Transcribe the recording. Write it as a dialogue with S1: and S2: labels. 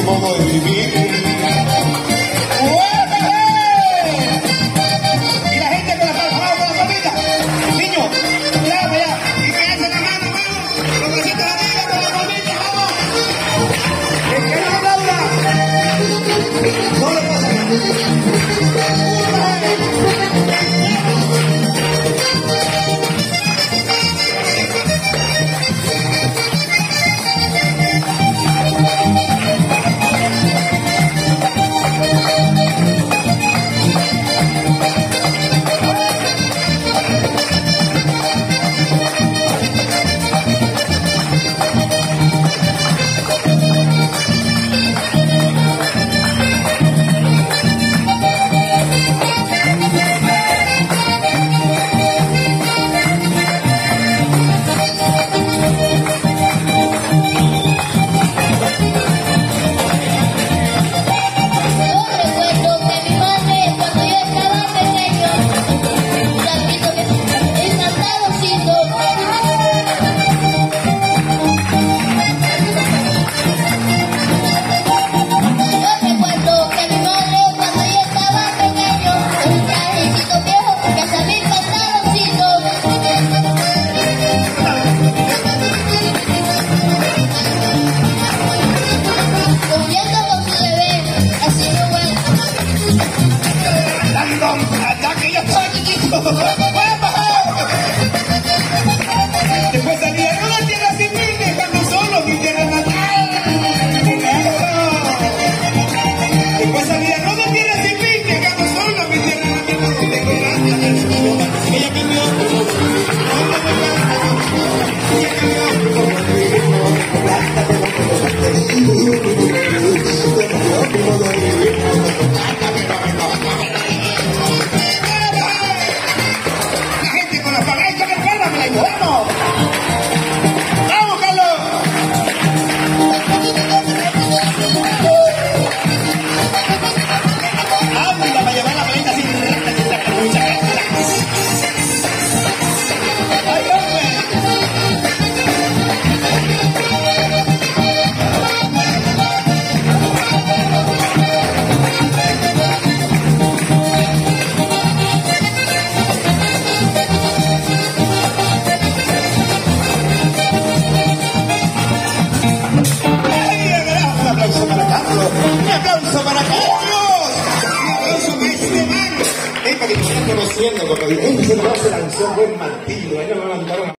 S1: modo de vivir.
S2: Y la gente con la palma, con la palmita. Niño, ya, ya. Y que hacen la mano, los bracitos arriba con la palmita, vamos. Es que no Laura. No le pasa nada. Después salía una tierra sin mí, dejando solo mi tierra natal. Después salía una tierra sin mí, dejando solo mi tierra natal. Ella pidió. Conociendo, porque él se lo hace la canción buen martillo, ahí no me mandaron